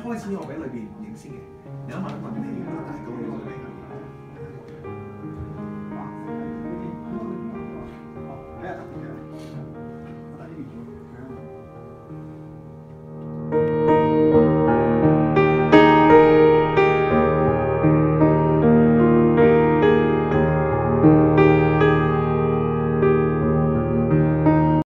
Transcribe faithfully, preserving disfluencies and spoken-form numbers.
開始我喺裏邊影先嘅，你諗下問你嗰個大哥幾歲嚟㗎？